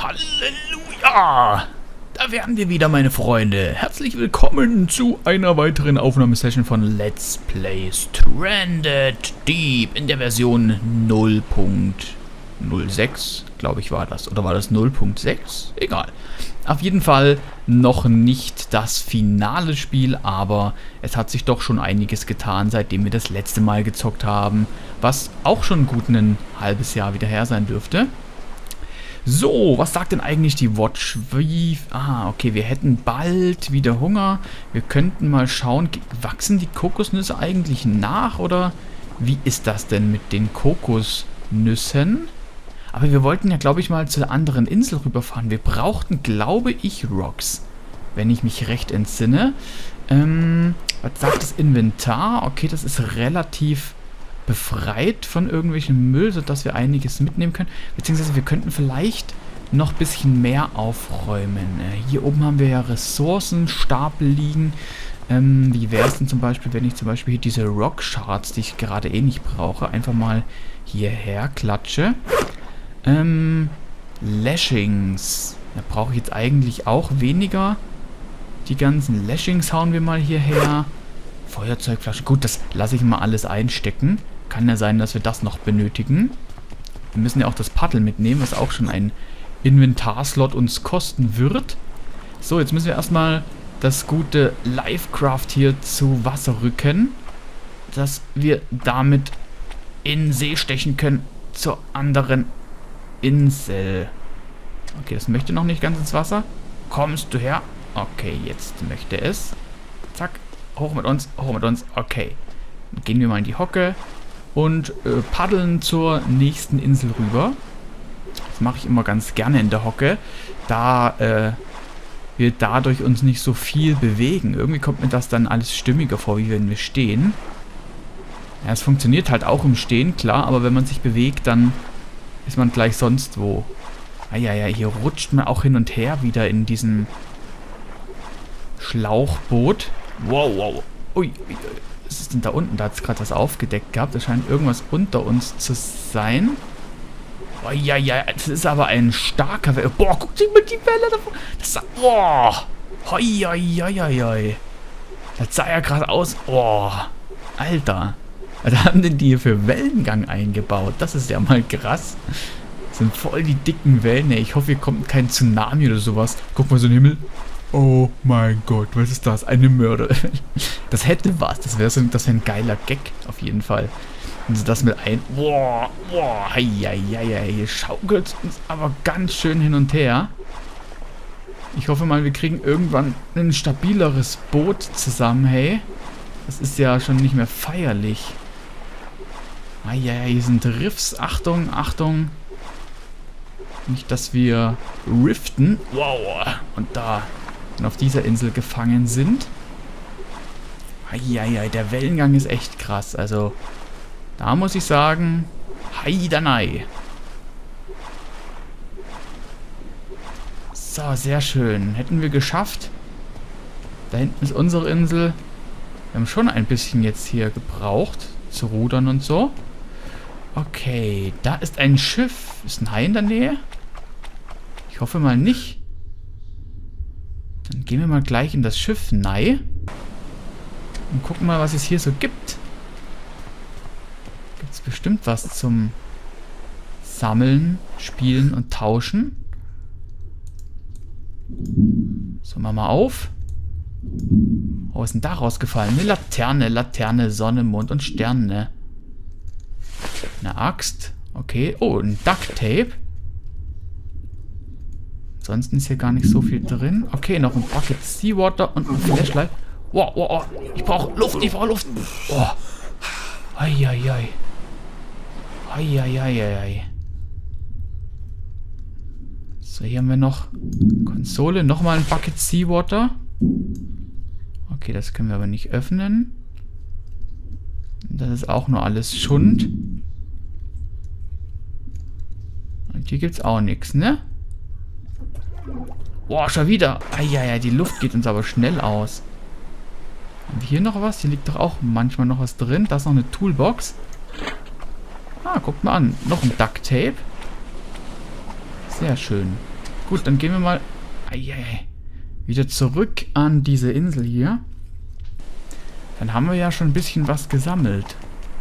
Halleluja! Da wären wir wieder, meine Freunde. Herzlich willkommen zu einer weiteren Aufnahmesession von Let's Play Stranded Deep in der Version 0.06, glaube ich, war das. Oder war das 0.6? Egal. Auf jeden Fall noch nicht das finale Spiel, aber es hat sich doch schon einiges getan, seitdem wir das letzte Mal gezockt haben, was auch schon gut ein halbes Jahr wieder her sein dürfte. So, was sagt denn eigentlich die Watch? Okay, wir hätten bald wieder Hunger. Wir könnten mal schauen, wachsen die Kokosnüsse eigentlich nach oder wie ist das denn mit den Kokosnüssen? Aber wir wollten ja, glaube ich, mal zur anderen Insel rüberfahren. Wir brauchten, glaube ich, Rocks, wenn ich mich recht entsinne. Was sagt das Inventar? Okay, das ist relativ befreit von irgendwelchen Müll, sodass wir einiges mitnehmen können. Beziehungsweise wir könnten vielleicht noch ein bisschen mehr aufräumen. Hier oben haben wir ja Ressourcenstapel liegen. Wie wäre es denn zum Beispiel, wenn ich zum Beispiel hier diese Rock Shards, die ich gerade eh nicht brauche, einfach mal hierher klatsche. Lashings. Da brauche ich jetzt eigentlich auch weniger. Die ganzen Lashings hauen wir mal hierher. Feuerzeugflasche. Gut, das lasse ich mal alles einstecken. Kann ja sein, dass wir das noch benötigen. Wir müssen ja auch das Paddel mitnehmen, was auch schon ein Inventarslot uns kosten wird. So, jetzt müssen wir erstmal das gute Livecraft hier zu Wasser rücken, dass wir damit in den See stechen können zur anderen Insel. Okay, das möchte noch nicht ganz ins Wasser. Kommst du her? Okay, jetzt möchte es. Zack. Hoch mit uns, hoch mit uns. Okay. Dann gehen wir mal in die Hocke und paddeln zur nächsten Insel rüber. Das mache ich immer ganz gerne in der Hocke, da wir dadurch uns nicht so viel bewegen. Irgendwie kommt mir das dann alles stimmiger vor, wie wenn wir stehen. Ja, es funktioniert halt auch im Stehen, klar, aber wenn man sich bewegt, dann ist man gleich sonst wo. Ja, hier rutscht man auch hin und her wieder in diesem Schlauchboot. Wow. Ui. Was ist denn da unten? Da hat es gerade was aufgedeckt gehabt. Da scheint irgendwas unter uns zu sein. Oh, ja, das ist aber ein starker Welle. Boah, guck dir mal die Welle davon. Das sah... Boah. Hoi. Das sah ja gerade aus. Boah. Alter. Was haben denn die hier für Wellengang eingebaut? Das ist ja mal krass. Das sind voll die dicken Wellen. Ich hoffe, hier kommt kein Tsunami oder sowas. Guck mal so in den Himmel. Oh mein Gott, was ist das? Eine Mörder. Das hätte was. Das wäre ein geiler Gag, auf jeden Fall. Wenn sie das mit ein... Boah, hier schaukelt es uns aber ganz schön hin und her. Ich hoffe mal, wir kriegen irgendwann ein stabileres Boot zusammen, hey. Das ist ja schon nicht mehr feierlich. Hier sind Riffs. Achtung. Nicht, dass wir riften. Wow. Und da... und auf dieser Insel gefangen sind. Der Wellengang ist echt krass. Also, da muss ich sagen, Heidanei. So, sehr schön. Hätten wir geschafft. Da hinten ist unsere Insel. Wir haben schon ein bisschen jetzt hier gebraucht, zu rudern und so. Okay, da ist ein Schiff. Ist ein Hai in der Nähe? Ich hoffe mal nicht. Dann gehen wir mal gleich in das Schiff rein und gucken mal, was es hier so gibt. Gibt es bestimmt was zum Sammeln, Spielen und Tauschen. So, machen wir mal auf. Oh, was ist denn da rausgefallen? Eine Laterne, Sonne, Mond und Sterne. Eine Axt. Okay. Oh, ein Duct Tape. Ansonsten ist hier gar nicht so viel drin. Okay, noch ein Bucket Seawater und ein Flashlight. Wow. Ich brauche Luft. Oh. Ei. So, hier haben wir noch Konsole. Nochmal ein Bucket Seawater. Okay, das können wir aber nicht öffnen. Das ist auch nur alles Schund. Und hier gibt es auch nichts, ne? Boah, schon wieder. Die Luft geht uns aber schnell aus. Haben wir hier noch was? Hier liegt doch auch manchmal noch was drin. Da ist noch eine Toolbox. Guckt mal an. Noch ein Duct Tape. Sehr schön. Gut, dann gehen wir mal wieder zurück an diese Insel hier. Dann haben wir ja schon ein bisschen was gesammelt.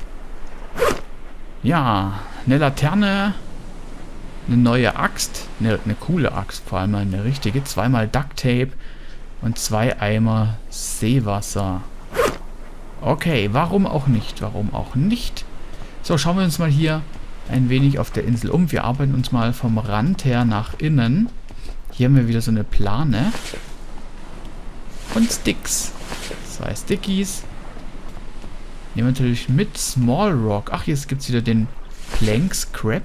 Ja, eine Laterne, eine neue Axt, eine coole Axt, vor allem eine richtige, 2-mal Duct Tape und 2 Eimer Seewasser. Okay, warum auch nicht? Warum auch nicht? So, schauen wir uns mal hier ein wenig auf der Insel um. Wir arbeiten uns mal vom Rand her nach innen. Hier haben wir wieder so eine Plane. Und Sticks. 2 Stickies. Nehmen wir natürlich mit Small Rock. Ach, jetzt gibt es wieder den Plank Scrap.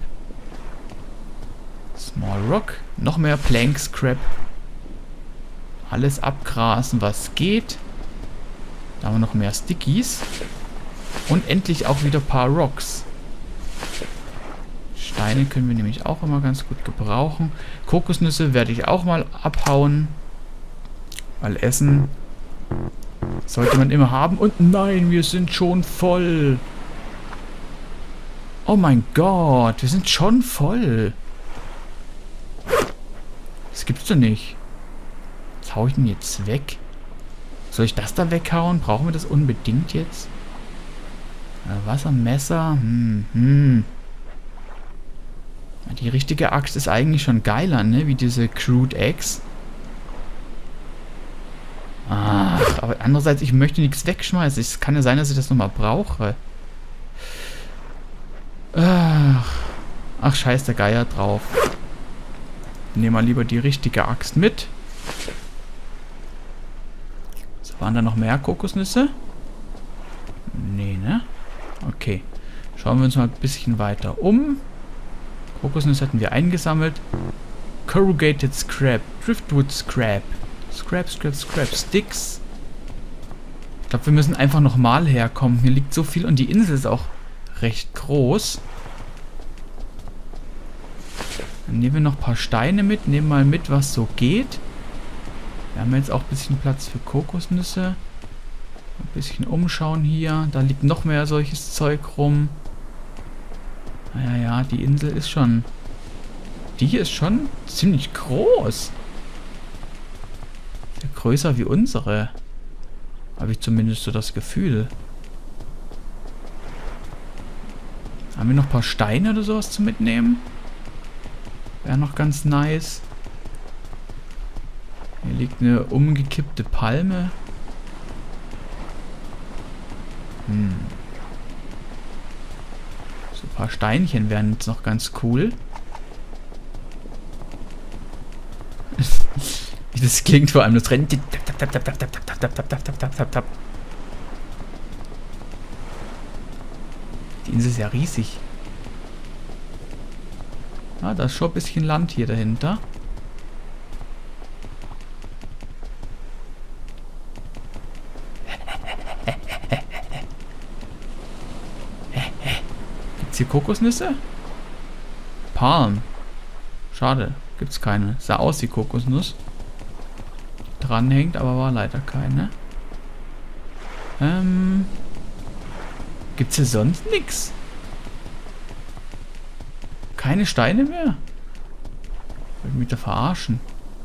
Small Rock. Noch mehr Plank Scrap. Alles abgrasen, was geht. Da haben wir noch mehr Stickies. Und endlich auch wieder ein paar Rocks. Steine können wir nämlich auch immer ganz gut gebrauchen. Kokosnüsse werde ich auch mal abhauen. Weil Essen sollte man immer haben. Und nein, wir sind schon voll. Oh mein Gott, wir sind schon voll. Das gibt's doch nicht. Was hau ich denn jetzt weg? Soll ich das da weghauen? Brauchen wir das unbedingt jetzt? Wassermesser. Die richtige Axt ist eigentlich schon geiler, ne? Wie diese Crude Axe. Ach, aber andererseits, ich möchte nichts wegschmeißen. Es kann ja sein, dass ich das nochmal brauche. Ach, scheiß der Geier drauf. Nehmen wir lieber die richtige Axt mit. So, waren da noch mehr Kokosnüsse? Nee, ne? Okay. Schauen wir uns mal ein bisschen weiter um. Kokosnüsse hatten wir eingesammelt. Corrugated Scrap. Driftwood Scrap. Scrap. Sticks. Ich glaube, wir müssen einfach nochmal herkommen. Hier liegt so viel und die Insel ist auch recht groß. Dann nehmen wir noch ein paar Steine mit. Nehmen mal mit, was so geht. Wir haben jetzt auch ein bisschen Platz für Kokosnüsse. Ein bisschen umschauen hier. Da liegt noch mehr solches Zeug rum. Ja, die Insel ist schon... Die hier ist schon ziemlich groß. Sehr größer wie unsere. Habe ich zumindest so das Gefühl. Haben wir noch ein paar Steine oder sowas zu mitnehmen? Wäre noch ganz nice. Hier liegt eine umgekippte Palme. So ein paar Steinchen wären jetzt noch ganz cool. Wie das klingt, vor allem das Rennen. Die Insel ist ja riesig. Ah, da ist schon ein bisschen Land hier dahinter. Gibt's hier Kokosnüsse? Palm. Schade, gibt's keine. Sah aus wie Kokosnuss. Dranhängt, aber war leider keine. Gibt's hier sonst nichts? Keine Steine mehr? Wollt ihr mich da verarschen?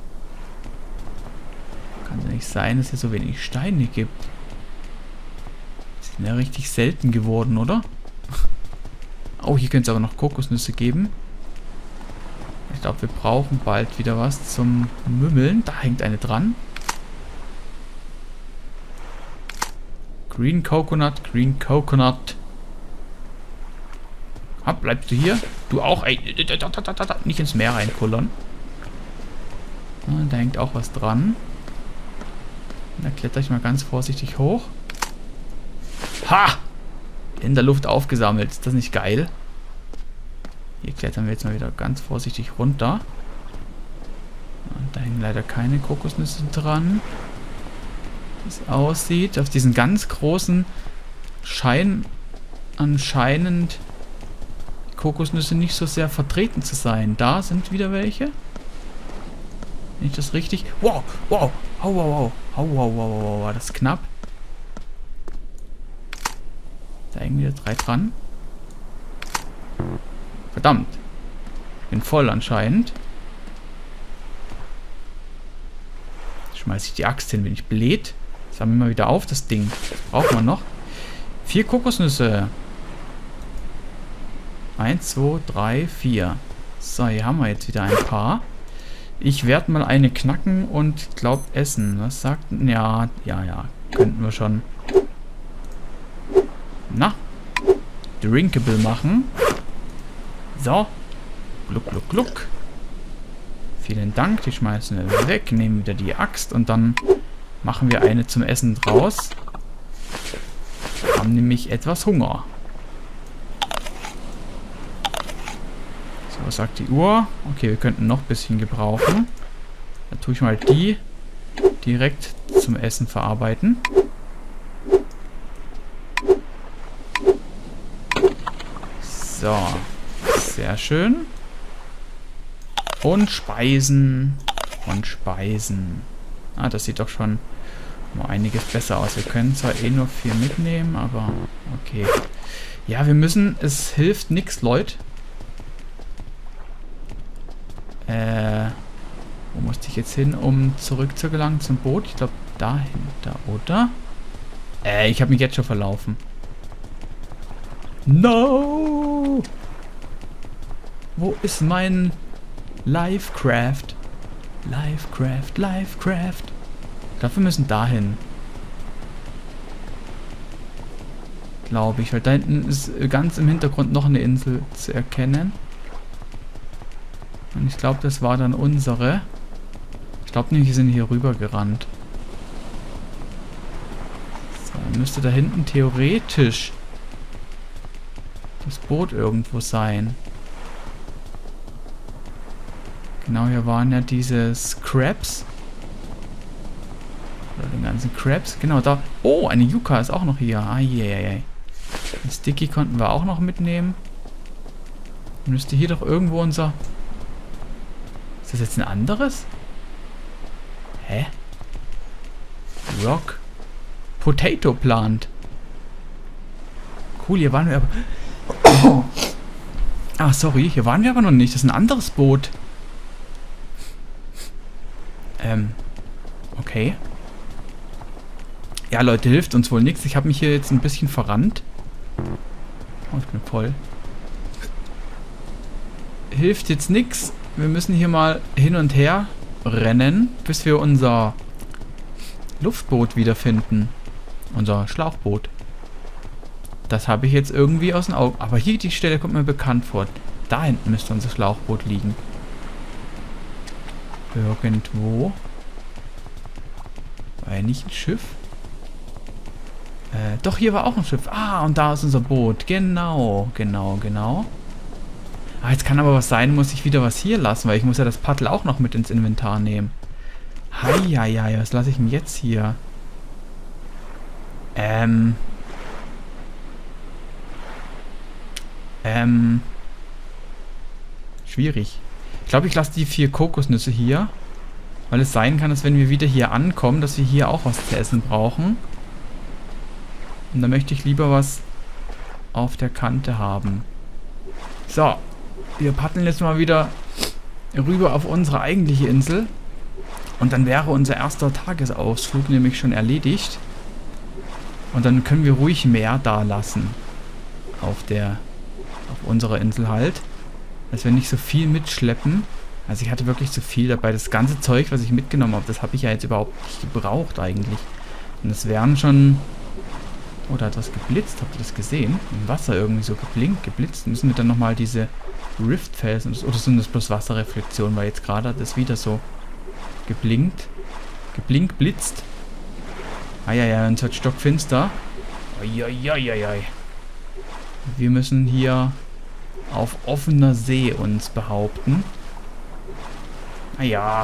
Kann ja nicht sein, dass es hier so wenig Steine gibt. Die sind ja richtig selten geworden, oder? Oh, hier könnte es aber noch Kokosnüsse geben. Ich glaube, wir brauchen bald wieder was zum Mümmeln. Da hängt eine dran. Green Coconut, Green Coconut. Bleibst du hier? Du auch, ey. Nicht ins Meer reinkullern. Da hängt auch was dran. Da kletter ich mal ganz vorsichtig hoch. Ha! In der Luft aufgesammelt. Ist das nicht geil? Hier klettern wir jetzt mal wieder ganz vorsichtig runter. Und da hängen leider keine Kokosnüsse dran. Wie es aussieht. Auf diesen ganz großen scheinen anscheinend Kokosnüsse nicht so sehr vertreten zu sein. Da sind wieder welche. Wenn ich das richtig... Wow, wow, wow, wow, wow, wow, wow, wow, das ist knapp. Da hängen wieder 3 dran. Verdammt. Ich bin voll anscheinend. schmeiße ich die Axt hin, bin ich blöd. Sammeln wir mal wieder auf, das Ding. Das braucht man noch. 4 Kokosnüsse. 1, 2, 3, 4. So, hier haben wir jetzt wieder ein paar. Ich werde mal eine knacken und glaub essen. Was sagt... Ja, könnten wir schon. Na. Drinkable machen. So. Gluck, gluck, gluck. Vielen Dank. Die schmeißen wir weg. Nehmen wieder die Axt und dann machen wir eine zum Essen draus. Wir haben nämlich etwas Hunger. So, was sagt die Uhr? Okay, wir könnten noch ein bisschen gebrauchen. Da tue ich mal die direkt zum Essen verarbeiten. So, sehr schön. Und Speisen. Und Speisen. Ah, das sieht doch schon mal einiges besser aus. Wir können zwar eh nur 4 mitnehmen, aber okay. Ja, wir müssen... Es hilft nichts, Leute. Wo musste ich jetzt hin, um zurückzugelangen zum Boot? Ich glaube, dahinter, oder? Ich habe mich jetzt schon verlaufen. No! Wo ist mein Livecraft? Livecraft. Ich glaube, wir müssen dahin. Glaube ich, weil da hinten ist ganz im Hintergrund noch eine Insel zu erkennen. Und ich glaube, das war dann unsere. Ich glaube nämlich, wir sind hier rüber gerannt. So, dann müsste da hinten theoretisch das Boot irgendwo sein. Genau, hier waren ja diese Scraps. Oder den ganzen Crabs. Genau, da. Oh, eine Yucca ist auch noch hier. Eieiei. Den Sticky konnten wir auch noch mitnehmen. Müsste hier doch irgendwo unser... Ist das jetzt ein anderes? Hä? Rock. Potato Plant. Cool, hier waren wir aber... Ah, sorry, hier waren wir aber noch nicht. Das ist ein anderes Boot. Okay. Ja, Leute, hilft uns wohl nichts. Ich habe mich hier jetzt ein bisschen verrannt. Oh, ich bin voll. Hilft jetzt nichts. Wir müssen hier mal hin und her rennen, bis wir unser Luftboot wiederfinden. Unser Schlauchboot. Das habe ich jetzt irgendwie aus den Augen. Aber hier, die Stelle kommt mir bekannt vor. Da hinten müsste unser Schlauchboot liegen. Irgendwo. War ja nicht ein Schiff? Doch, hier war auch ein Schiff. Ah, und da ist unser Boot. Genau. Ah, jetzt kann aber was sein, muss ich wieder was hier lassen, weil ich muss ja das Paddel auch noch mit ins Inventar nehmen. Heieiei, was lasse ich denn jetzt hier? Schwierig. Ich glaube, ich lasse die 4 Kokosnüsse hier. Weil es sein kann, dass wenn wir wieder hier ankommen, dass wir hier auch was zu essen brauchen. Und da möchte ich lieber was auf der Kante haben. So. Wir paddeln jetzt mal wieder rüber auf unsere eigentliche Insel. Und dann wäre unser erster Tagesausflug nämlich schon erledigt. Und dann können wir ruhig mehr da lassen. Auf unserer Insel halt. Dass wir nicht so viel mitschleppen. Also ich hatte wirklich zu viel dabei. Das ganze Zeug, was ich mitgenommen habe, das habe ich ja jetzt überhaupt nicht gebraucht eigentlich. Und es wären schon... Oh, da hat was geblitzt. Habt ihr das gesehen? Im Wasser irgendwie so geblitzt. Müssen wir dann nochmal diese Riftfelsen... Oder sind das bloß Wasserreflexionen? Weil jetzt gerade hat es wieder so geblinkt. Blitzt. Eieiei, und es wird stockfinster. Eieiei. Wir müssen hier auf offener See uns behaupten. Naja.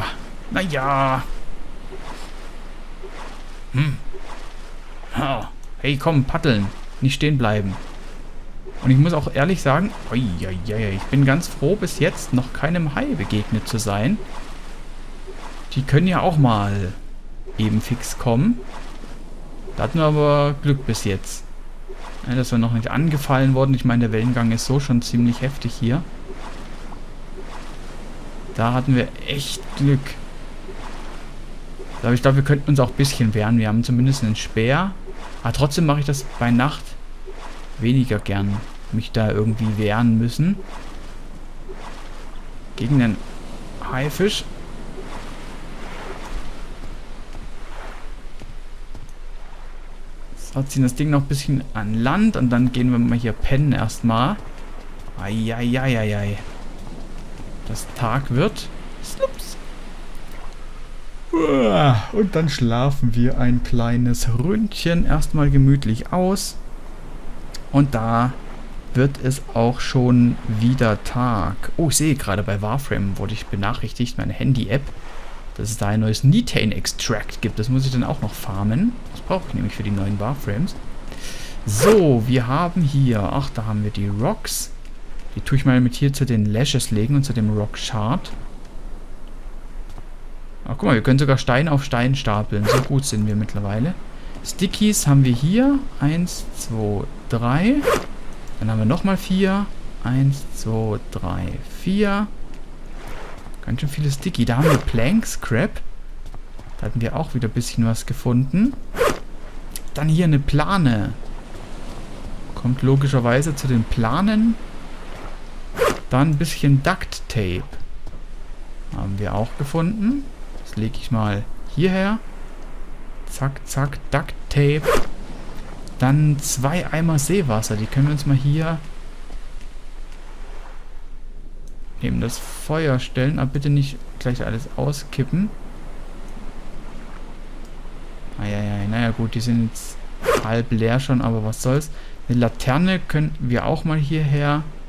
Hey, komm, paddeln. Nicht stehen bleiben. Und ich muss auch ehrlich sagen, ich bin ganz froh, bis jetzt noch keinem Hai begegnet zu sein. Die können ja auch mal eben fix kommen. Da hatten wir aber Glück bis jetzt. Ja, dass wir noch nicht angefallen wurden. Ich meine, der Wellengang ist so schon ziemlich heftig hier. Da hatten wir echt Glück. Aber ich glaube, wir könnten uns auch ein bisschen wehren. Wir haben zumindest einen Speer. Aber trotzdem mache ich das bei Nacht weniger gern. Mich da irgendwie wehren müssen. Gegen den Haifisch. So, ziehen das Ding noch ein bisschen an Land. Und dann gehen wir mal hier pennen erstmal. Eieieiei. Das Tag wird. Slups. Und dann schlafen wir ein kleines Ründchen erstmal gemütlich aus. Und da wird es auch schon wieder Tag. Oh, ich sehe gerade bei Warframe wurde ich benachrichtigt, meine Handy-App, dass es da ein neues Nethane-Extract gibt. Das muss ich dann auch noch farmen. Das brauche ich nämlich für die neuen Warframes. So, wir haben hier, ach, da haben wir die Rocks. Die tue ich mal mit hier zu den Lashes legen und zu dem Rock Shard. Ach, guck mal, wir können sogar Stein auf Stein stapeln. So gut sind wir mittlerweile. Stickies haben wir hier. 1, 2, 3. Dann haben wir nochmal 4. 1, 2, 3, 4. Ganz schön viele Sticky. Da haben wir Plank Scrap. Da hatten wir auch wieder ein bisschen was gefunden. Dann hier eine Plane. Kommt logischerweise zu den Planen. Dann ein bisschen Duct Tape. Haben wir auch gefunden. Das lege ich mal hierher. Zack, zack, Duct Tape. Dann 2 Eimer Seewasser. Die können wir uns mal hier neben das Feuer stellen. Aber bitte nicht gleich alles auskippen. Eieiei, naja gut, die sind jetzt halb leer schon, aber was soll's. Eine Laterne können wir auch mal hierher